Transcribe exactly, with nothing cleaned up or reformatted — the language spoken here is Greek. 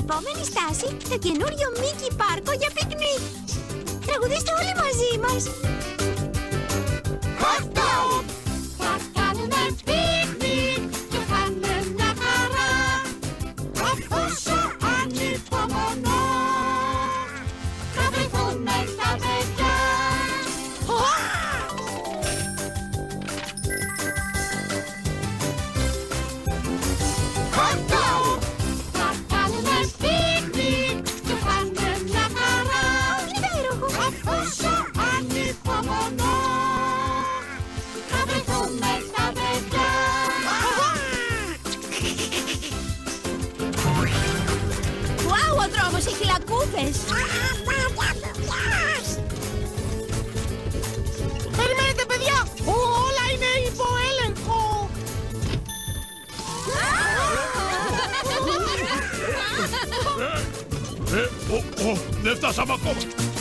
επόμενη στάση, το καινούριο Mickey Πάρκο για πικνίκ. Τραγουδήστε όλοι μαζί μας. Hot dog! Θα κάνουνε πικνίκ και θα είναι μια χαρά. Όσο ανυπομονώ θα βρεθούνε τα παιδιά. Hot dog! Θα κάνουνε πικνίκ και θα είναι μια χαρά. Υπέροχο. Όσο ανυπομονώ θα βρεθούνε τα παιδιά. Wow, ο δρόμος έχει λακκούβες. Περιμένετε, παιδιά! Όλα είναι υπό έλεγχο! Ε, ο, ο, δεν φτάσαμε ακόμα.